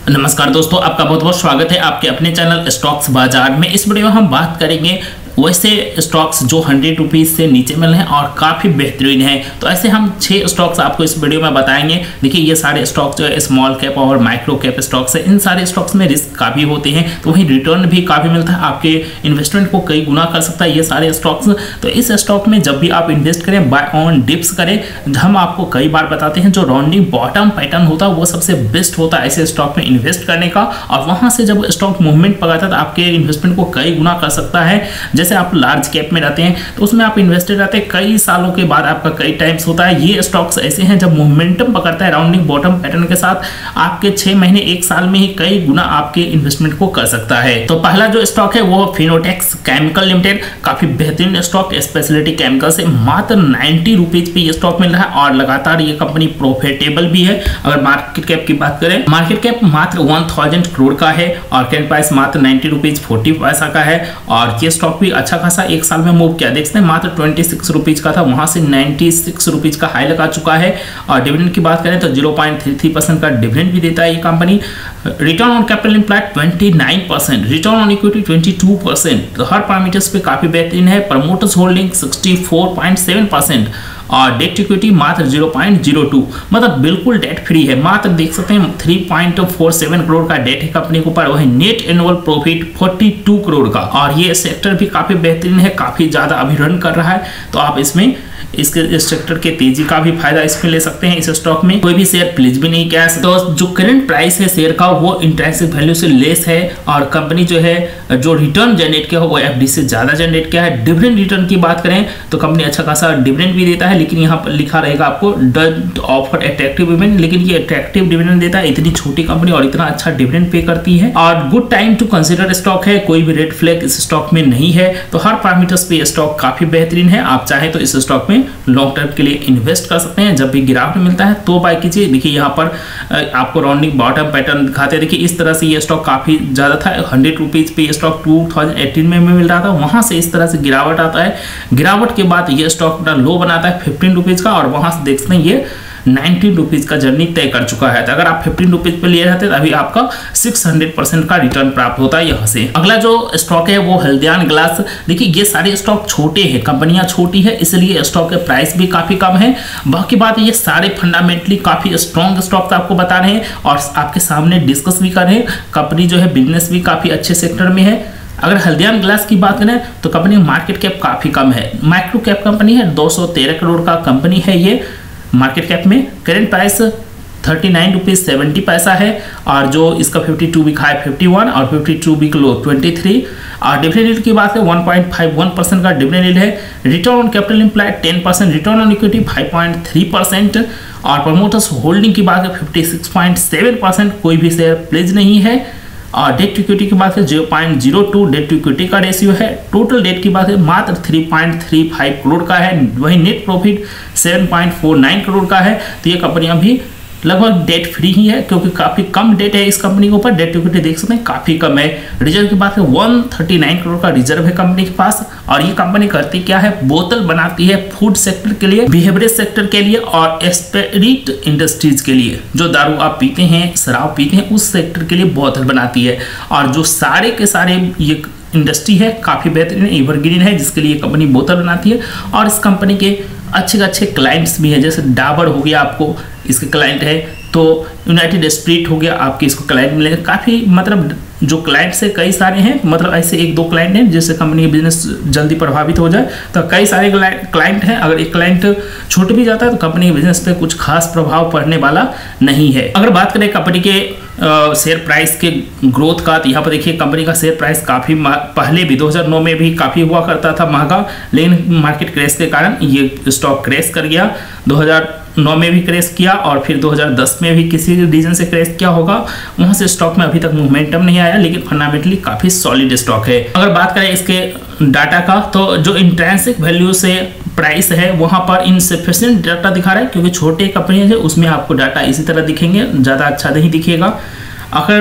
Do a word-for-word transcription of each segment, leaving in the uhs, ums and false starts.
नमस्कार दोस्तों, आपका बहुत बहुत स्वागत है आपके अपने चैनल स्टॉक्स बाजार में। इस वीडियो में हम बात करेंगे वैसे स्टॉक्स जो हंड्रेड रुपीज़ से नीचे मिल रहे हैं और काफ़ी बेहतरीन है। तो ऐसे हम छह स्टॉक्स आपको इस वीडियो में बताएंगे। देखिए, ये सारे स्टॉक्स जो है स्मॉल कैप और माइक्रो कैप स्टॉक्स है। इन सारे स्टॉक्स में रिस्क काफ़ी होते हैं, तो वहीं रिटर्न भी काफ़ी मिलता है, आपके इन्वेस्टमेंट को कई गुना कर सकता है ये सारे स्टॉक्स। तो इस स्टॉक में जब भी आप इन्वेस्ट करें, बाय ऑन डिप्स करें। हम आपको कई बार बताते हैं जो राउंडिंग बॉटम पैटर्न होता है वो सबसे बेस्ट होता है ऐसे स्टॉक में इन्वेस्ट करने का, और वहाँ से जब स्टॉक मूवमेंट पकड़ता है तो आपके इन्वेस्टमेंट को कई गुना कर सकता है। जैसे आप लार्ज कैप में रहते हैं तो उसमें आप इन्वेस्टेड रहते हैं, कई सालों के बाद आपका कई टाइम्स होता है। ये स्टॉक्स ऐसे हैं जब मोमेंटम पकड़ता है राउंडिंग बॉटम पैटर्न के साथ, आपके छह महीने एक साल में ही कई गुना आपके इन्वेस्टमेंट को कर सकता है। तो पहला जो स्टॉक है वो फिनोटेक्स केमिकल लिमिटेड, काफी बेहतरीन स्टॉक, स्पेशलिटी केमिकल से मात्र नाइन्टी रुपीज पे ये स्टॉक मिल रहा है और लगातार ये कंपनी प्रॉफिटेबल भी है। अगर मार्केट कैप की बात करें, मार्केट कैप मात्र वन थाउजेंड करोड़ का है और करंट प्राइस मात्र नाइन्टी रुपीज फोर्टी पैसा का है। और ये स्टॉक भी अच्छा खासा एक साल में मूव किया, देखते हैं मात्र ट्वेंटी सिक्स रुपीज का था, वहां से नाइन्टी सिक्स रुपीज का हाई लगा चुका है। और डिविडेंड की बात करें तो zero point three three percent का डिविडेंड भी देता है ये company. Return on capital employed twenty nine percent, return on equity twenty two percent, तो हर पैरामीटर्स पे काफी बेहतरीन है। Promoters holding sixty four point seven percent और डेट इक्विटी मात्र जीरो पॉइंट जीरो टू, मतलब बिल्कुल डेट फ्री है। मात्र देख सकते हैं three point four seven crore का डेट है कंपनी के ऊपर, वही net annual profit forty two crore का। और ये सेक्टर भी काफी बेहतरीन है, काफी ज्यादा अभी रन कर रहा है, तो आप इसमें इसके इस सेक्टर के तेजी का भी फायदा इसमें ले सकते हैं। इस स्टॉक में कोई भी शेयर प्लीज भी नहीं किया है। तो जो करंट प्राइस है शेयर का वो इंट्रिंसिक वैल्यू से लेस है और कंपनी जो है जो रिटर्न जनरेट किया हो वो एफडी से ज्यादा जनरेट किया है। डिविडेंड रिटर्न की बात करें तो कंपनी अच्छा खासा डिविडेंड भी देता है, लेकिन यहाँ पर लिखा रहेगा आपको डोंट ऑफर अट्रैक्टिव डिविडेंड, लेकिन ये अट्रैक्टिव डिविडेंड देता है। इतनी छोटी कंपनी और इतना अच्छा डिविडेंड पे करती है और good time to consider stock है, कोई भी रेड फ्लैग इस स्टॉक में नहीं है। तो हर पैरामीटर्स पे स्टॉक काफी बेहतरीन है, आप चाहे तो इस स्टॉक में लॉन्ग टर्म के लिए इन्वेस्ट कर सकते हैं। जब भी गिरावट मिलता है तो बाय कीजिए। देखिए यहाँ पर आपको राउंडिंग बॉटम पैटर्न दिखाते हैं। देखिए इस तरह से ये स्टॉक काफी ज्यादा था, हंड्रेड रुपीज पे ये स्टॉक टू थाउजेंड एटीन में मिल रहा था, वहां से इस तरह से गिरावट आता है। गिरावट के बाद ये स्टॉक अपना लो बनाता है फिफ्टीन रुपीज का और वहां से देख सकते हैं ये नाइन्टीन रुपीज का जर्नी तय कर चुका है। तो अगर आप फिफ्टीन रुपीज पे लिए रहते तो अभी आपका सिक्स हंड्रेड परसेंट का रिटर्न प्राप्त होता है यहाँ से। अगला जो स्टॉक है वो हल्दीराम ग्लास। देखिए ये सारे स्टॉक छोटे हैं, कंपनियां छोटी है, इसलिए स्टॉक के प्राइस भी काफी कम है। बाकी बात ये सारे फंडामेंटली काफी स्ट्रॉन्ग स्टॉक आपको बता रहे हैं और आपके सामने डिस्कस भी कर रहे हैं। कंपनी जो है बिजनेस भी काफी अच्छे सेक्टर में है। अगर हल्दीराम ग्लास की बात करें तो कंपनी मार्केट कैप काफी कम है, माइक्रो कैप कंपनी है, दो सौ तेरह करोड़ का कंपनी है ये मार्केट कैप में। Current price thirty nine rupees seventy paisa है और जो इसका fifty two week high fifty one और fifty two week low twenty three. और डिविडेंड यील्ड की बात है one point five one percent का डिविडेंड यील्ड है। Return on capital employed ten percent, return on equity five point three percent और promoters holding की बात है fifty six point seven percent, कोई भी शेयर प्लेज नहीं है। और डेट टू इक्विटी की बात है zero point zero two debt to equity का रेशियो है। टोटल डेट की बात है मात्र three point three five crore का है, वही net profit seven point four nine crore का है। तो ये कंपनियां भी लगभग डेट फ्री ही है क्योंकि काफी कम डेट है इस कंपनी के ऊपर, डेट टू इक्विटी देख सकते हैं काफी कम है। रिजर्व की बात है वन थर्टी नाइन करोड़ का रिजर्व है कंपनी के पास। और ये कंपनी करती क्या है, बोतल बनाती है फूड सेक्टर के लिए, बिहेवियरल सेक्टर के लिए और स्पिरिट इंडस्ट्रीज के लिए। जो दारू आप पीते हैं, शराब पीते हैं, उस सेक्टर के लिए बोतल बनाती है। और जो सारे के सारे ये इंडस्ट्री है काफी बेहतरीन एवरग्रीन है जिसके लिए कंपनी बोतल बनाती है। और इस कंपनी के अच्छे अच्छे क्लाइंट्स भी हैं, जैसे डाबर हो गया आपको इसके क्लाइंट है, तो यूनाइटेड स्पिरिट हो गया आपके इसको क्लाइंट मिलेगा। काफ़ी मतलब जो क्लाइंट्स है कई सारे हैं, मतलब ऐसे एक दो क्लाइंट हैं जिससे कंपनी का बिजनेस जल्दी प्रभावित हो जाए, तो कई सारे क्लाइंट हैं। अगर एक क्लाइंट छूट भी जाता है तो कंपनी के बिजनेस पे कुछ खास प्रभाव पड़ने वाला नहीं है। अगर बात करें कंपनी के शेयर प्राइस के ग्रोथ का, तो यहाँ पर देखिए कंपनी का शेयर प्राइस काफ़ी पहले भी दो हज़ार नौ में भी काफ़ी हुआ करता था महंगा, लेकिन मार्केट क्रैश के कारण ये स्टॉक क्रैश कर गया। दो हज़ार नौ में भी क्रैश किया और फिर दो हज़ार दस में भी किसी रीजन से क्रैश किया होगा, वहां से स्टॉक में अभी तक मोमेंटम नहीं आया, लेकिन फंडामेंटली काफी सॉलिड स्टॉक है। अगर बात करें इसके डाटा का, तो जो इंट्रिंसिक वैल्यू से प्राइस है वहां पर इनसफिशिएंट डाटा दिखा रहा है क्योंकि छोटे कंपनियां है उसमें आपको डाटा इसी तरह दिखेंगे, ज़्यादा अच्छा नहीं दिखेगा। अगर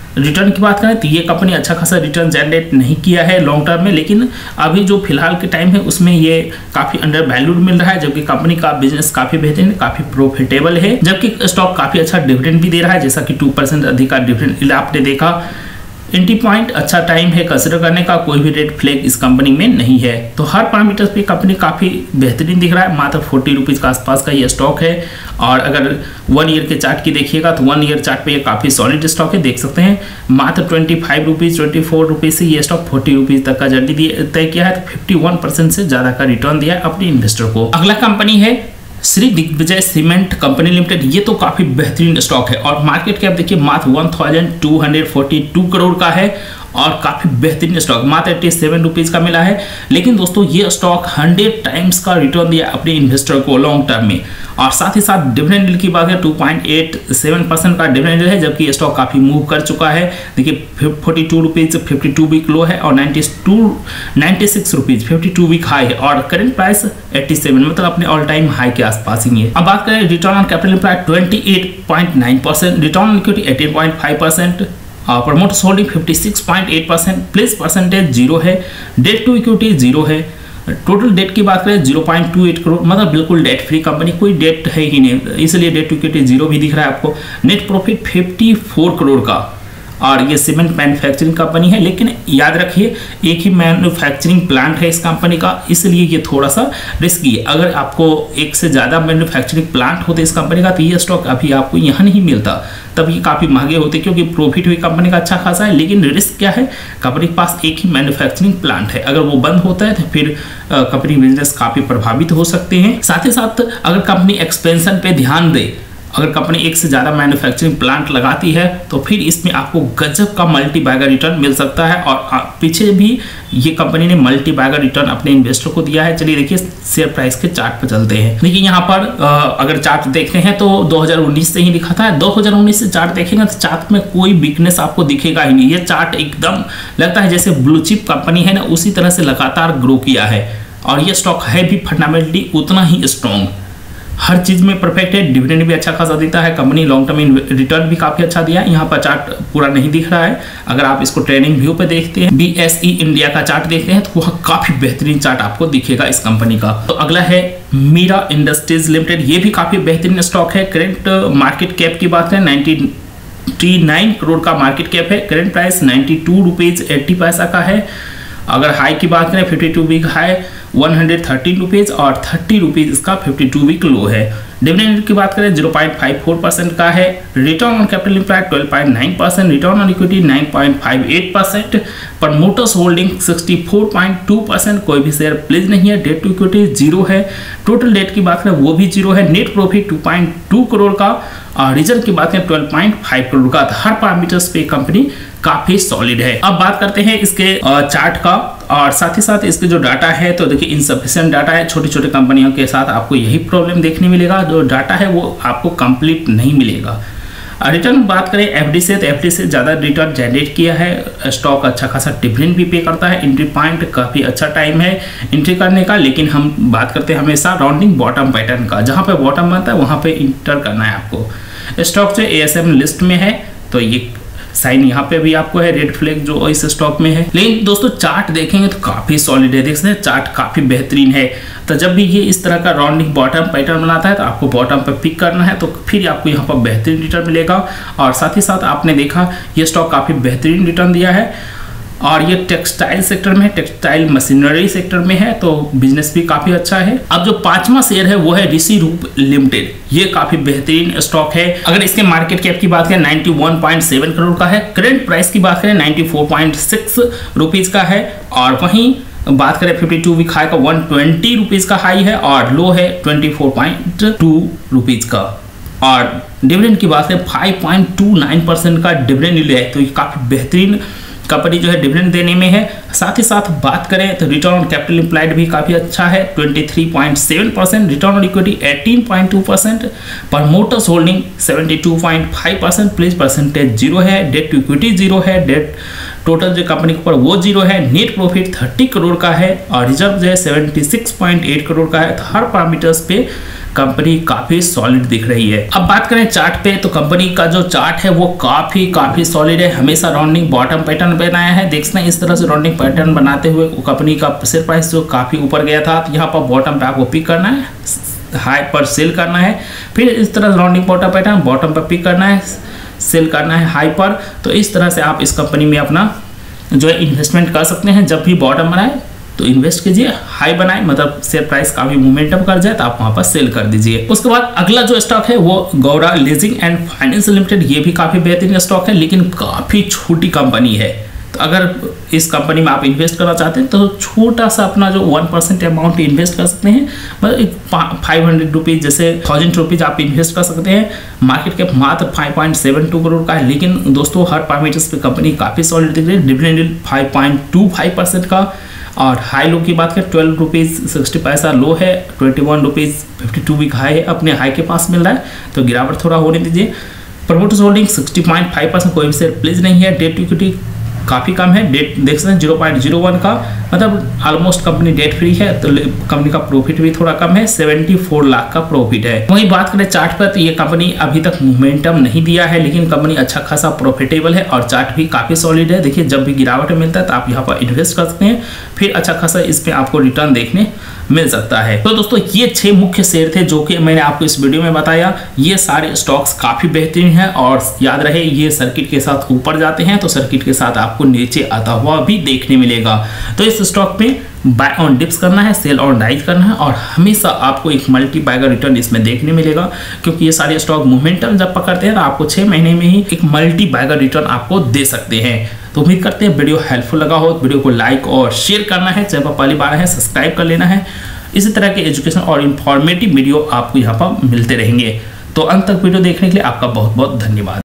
रिटर्न की बात करें तो ये कंपनी अच्छा खासा रिटर्न जनरेट नहीं किया है लॉन्ग टर्म में, लेकिन अभी जो फिलहाल के टाइम है उसमें ये काफ़ी अंडर वैल्यूड मिल रहा है, जबकि कंपनी का बिजनेस काफ़ी बेहतरीन, काफ़ी प्रॉफिटेबल है, जबकि स्टॉक काफ़ी अच्छा डिविडेंड भी दे रहा है, जैसा कि टू परसेंट अधिक का डिविडेंड आपने देखा। एंट्री पॉइंट अच्छा टाइम है कंसिडर करने का, कोई भी रेड फ्लैग इस कंपनी में नहीं है। तो हर पैरामीटर्स पे कंपनी काफ़ी बेहतरीन दिख रहा है। मात्र फोर्टी रुपीज़ के आसपास का ये स्टॉक है, और अगर वन ईयर के चार्ट की देखिएगा तो वन ईयर चार्ट पे ये काफ़ी सॉलिड स्टॉक है। देख सकते हैं मात्र twenty five rupees twenty four rupees से ये स्टॉक फोर्टी रुपीज़ तक का जर्नी तय किया है, तो फिफ्टी वन परसेंट से ज़्यादा का रिटर्न दिया है अपने इन्वेस्टर को। अगला कंपनी है Shri Digvijay cement company limited. ये तो काफी बेहतरीन स्टॉक है, और मार्केट कैप देखिए मात्र one thousand two hundred forty two crore का है, और काफ़ी बेहतरीन स्टॉक मात्र एट्टी सेवन रुपीज़ का मिला है। लेकिन दोस्तों ये स्टॉक हंड्रेड टाइम्स का रिटर्न दिया अपने इन्वेस्टर को लॉन्ग टर्म में, और साथ ही साथ डिविडेंड यील्ड की बात है two point eight seven percent का डिविडेंड है, जबकि ये स्टॉक काफ़ी मूव कर चुका है। देखिए forty two rupees fifty two week low है, और ninety two ninety six rupees fifty two week high है, और करेंट प्राइस एट्टी सेवन, मतलब अपने ऑल टाइम हाई के आसपास ही है। अब बात करें return on capital employed twenty eight point nine percent, return on equity eighteen point five percent, promoters holding fifty six point eight percent, pledge percentage zero है, debt to equity zero है, total debt की बात करें zero point two eight crore, मतलब बिल्कुल debt free company, कोई debt है ही नहीं, इसलिए डेट टू इक्विटी जीरो भी दिख रहा है आपको। Net profit fifty four crore का, और ये सीमेंट मैन्युफैक्चरिंग कंपनी है, लेकिन याद रखिए एक ही मैन्युफैक्चरिंग प्लांट है इस कंपनी का, इसलिए ये थोड़ा सा रिस्की है। अगर आपको एक से ज़्यादा मैन्युफैक्चरिंग प्लांट होते इस कंपनी का तो ये स्टॉक अभी आपको यहाँ नहीं मिलता, तब ये काफ़ी महंगे होते, क्योंकि प्रॉफिट भी कंपनी का अच्छा खासा है, लेकिन रिस्क क्या है, कंपनी के पास एक ही मैन्युफैक्चरिंग प्लांट है, अगर वो बंद होता है तो फिर कंपनी बिजनेस काफ़ी प्रभावित हो सकते हैं। साथ ही साथ अगर कंपनी एक्सपेंशन पे ध्यान दे, अगर कंपनी एक से ज़्यादा मैन्युफैक्चरिंग प्लांट लगाती है तो फिर इसमें आपको गजब का मल्टी बैगर रिटर्न मिल सकता है, और पीछे भी ये कंपनी ने मल्टी बैगर रिटर्न अपने इन्वेस्टर को दिया है। चलिए देखिए शेयर प्राइस के चार्ट पर चलते हैं। देखिए यहाँ पर अगर चार्ट देखते हैं तो दो हज़ार उन्नीस से ही दिखा था, दो हज़ार उन्नीस से चार्ट देखेंगे तो चार्ट में कोई वीकनेस आपको दिखेगा ही नहीं। ये चार्ट एकदम लगता है जैसे ब्लू चिप कंपनी है ना, उसी तरह से लगातार ग्रो किया है, और ये स्टॉक है भी फंडामेंटली उतना ही स्ट्रॉन्ग, हर चीज में परफेक्ट है, डिविडेंड भी अच्छा खासा देता है कंपनी, लॉन्ग टर्म रिटर्न भी काफी अच्छा दिया है। यहाँ पर चार्ट पूरा नहीं दिख रहा है, अगर आप इसको ट्रेडिंग व्यू पे देखते हैं, बी एस ई इंडिया का चार्ट देखते हैं तो वह काफी बेहतरीन चार्ट आपको दिखेगा इस कंपनी का। तो अगला है मीरा इंडस्ट्रीज लिमिटेड, ये भी काफी बेहतरीन स्टॉक है। करेंट मार्केट कैप की बात करें नाइन्टी नाइन करोड़ का मार्केट कैप है, current price ninety two rupees eighty paisa का है। अगर हाई की बात करें fifty two week high one hundred thirteen rupees और थर्टी रुपीज़ इसका फिफ्टी टू वीक लो है। डिविडेंड की बात करें zero point five four percent का है। Return on capital employed twelve point nine percent, return on equity nine point five eight percent, promoters holding sixty four point two percent, कोई भी share pledge नहीं है, debt to equity zero है, total debt की बात करें वो भी जीरो है, net profit two point two crore का, और रिजल्ट की बात करें ट्वेल्व पॉइंट फाइव करोड़ का। हर पैरामीटर्स पे कंपनी काफी सॉलिड है। अब बात करते हैं इसके चार्ट का, और साथ ही साथ इसके जो डाटा है तो देखिए इनसफिशिएंट डाटा है। छोटी छोटी कंपनियों के साथ आपको यही प्रॉब्लम देखने मिलेगा, जो डाटा है वो आपको कंप्लीट नहीं मिलेगा। रिटर्न बात करें एफडी से, तो एफडी से ज़्यादा रिटर्न जनरेट किया है, स्टॉक अच्छा खासा डिविडेंड भी पे करता है, एंट्री पॉइंट काफ़ी अच्छा टाइम है एंट्री करने का, लेकिन हम बात करते हैं हमेशा राउंडिंग बॉटम पैटर्न का, जहाँ पे बॉटम बनता है वहाँ पे इंटर करना है आपको। स्टॉक जो ए एस एम लिस्ट में है तो ये साइन यहाँ पे भी आपको है, रेड फ्लैग जो इस स्टॉक में है। लेकिन दोस्तों चार्ट देखेंगे तो काफी सॉलिड है, देख सकते हैं चार्ट काफी बेहतरीन है। तो जब भी ये इस तरह का राउंडिंग बॉटम पैटर्न बनाता है तो आपको बॉटम पे पिक करना है, तो फिर आपको यहाँ पर बेहतरीन रिटर्न मिलेगा। और साथ ही साथ आपने देखा ये स्टॉक काफी बेहतरीन रिटर्न दिया है, और ये टेक्सटाइल सेक्टर में है, टेक्सटाइल मशीनरी सेक्टर में है, तो बिजनेस भी काफी अच्छा है। अब जो पांचवा शेयर है वो है ऋषि रूप लिमिटेड, ये काफी बेहतरीन स्टॉक है। अगर इसके मार्केट कैप की बात करें ninety one point seven crore का है, करंट प्राइस की बात करें ninety four point six rupees का है, और वहीं बात करें फिफ्टी टू वीक हाई का वन ट्वेंटी रुपीज का हाई है, और लो है twenty four point two rupees का। और डिविडेंड की बात करें five point two nine percent का डिविडेंड है, तो ये काफी बेहतरीन कंपनी जो है डिविडेंड देने में है। साथ ही साथ बात करें तो रिटर्न ऑन कैपिटल एम्प्लॉयड भी काफी अच्छा है, twenty three point seven percent, return on equity eighteen point two percent, promoters holding seventy two point five percent, pledge percentage zero है, डेट टू इक्विटी जीरो है, डेट टोटल जो company के ऊपर वो जीरो है, नेट प्रॉफिट थर्टी करोड़ का है, और रिजर्व जो है seventy six point eight crore का है। तो हर पैरामीटर्स पे कंपनी काफी सॉलिड दिख रही है। अब बात करें चार्ट पे, तो कंपनी का जो चार्ट है वो काफी काफी सॉलिड है, हमेशा राउंडिंग बॉटम पैटर्न बनाया है। देख सकते हैं इस तरह से राउंडिंग पैटर्न बनाते हुए कंपनी का शेयर प्राइस जो काफी ऊपर गया था, तो यहाँ पर बॉटम पे आपको पिक करना है, हाई पर सेल करना है, फिर इस तरह राउंडिंग बॉटम पैटर्न बॉटम पर पिक करना है, सेल करना है हाई पर। तो इस तरह से आप इस कंपनी में अपना जो है इन्वेस्टमेंट कर सकते हैं। जब भी बॉटम बनाए तो इन्वेस्ट कीजिए, हाई बनाए मतलब शेयर प्राइस काफी मोमेंटम कर जाए तो आप वहां पर सेल कर दीजिए। उसके बाद अगला जो स्टॉक है वो Gowra leasing and finance limited, ये भी काफी बेहतरीन स्टॉक है लेकिन काफी छोटी कंपनी है। तो अगर इस कंपनी में आप इन्वेस्ट करना चाहते हैं तो छोटा सा अपना जो वन परसेंट अमाउंट इन्वेस्ट कर सकते हैं, मतलब फाइव हंड्रेड रुपीज़ जैसे थाउजेंड रुपीज़ आप इन्वेस्ट कर सकते हैं। मार्केट कैप मात्र five point seven two crore का है, लेकिन दोस्तों हर पैरामीटर्स पे कंपनी काफ़ी सॉलिड दिख रही है। Dividend yield five point two five percent का, और हाई लो की बात करें ट्वेल्व रुपीज़ सिक्सटी पैसा लो है, twenty one rupees fifty two week high है, अपने हाई के पास मिल रहा है, तो गिरावट थोड़ा होने दीजिए। Promoters holding sixty point five percent, कोई भी शेयर प्लीज नहीं है। डेट टू इक्विटी काफ़ी कम है, डेट देख सकते हैं जीरो पॉइंट जीरो वन का, मतलब ऑलमोस्ट कंपनी डेट फ्री है। तो कंपनी का प्रॉफिट भी थोड़ा कम है, चौहत्तर लाख का प्रॉफिट है। वही बात करें चार्ट पर, तो ये कंपनी अभी तक मोमेंटम नहीं दिया है, लेकिन कंपनी अच्छा खासा प्रॉफिटेबल है और चार्ट भी काफ़ी सॉलिड है। देखिए जब भी गिरावट मिलता है तो आप यहाँ पर इन्वेस्ट कर सकते हैं, फिर अच्छा खासा इस पर आपको रिटर्न देखने मिल सकता है। तो दोस्तों ये छह मुख्य शेयर थे जो कि मैंने आपको इस वीडियो में बताया। ये सारे स्टॉक्स काफ़ी बेहतरीन हैं और याद रहे ये सर्किट के साथ ऊपर जाते हैं तो सर्किट के साथ आपको नीचे आता हुआ भी देखने मिलेगा। तो इस स्टॉक में बाय ऑन डिप्स करना है, सेल ऑन राइज करना है और हमेशा आपको एक मल्टी बाय का रिटर्न इसमें देखने मिलेगा, क्योंकि ये सारे स्टॉक मोमेंटम जब पकड़ते हैं तो आपको छह महीने में ही एक मल्टी बाय का रिटर्न आपको दे सकते हैं। तो उम्मीद करते हैं वीडियो हेल्पफुल लगा हो, वीडियो को लाइक और शेयर करना है, चैनल पर पहली बार है सब्सक्राइब कर लेना है। इसी तरह के एजुकेशन और इंफॉर्मेटिव वीडियो आपको यहाँ पर मिलते रहेंगे। तो अंत तक वीडियो देखने के लिए आपका बहुत बहुत धन्यवाद।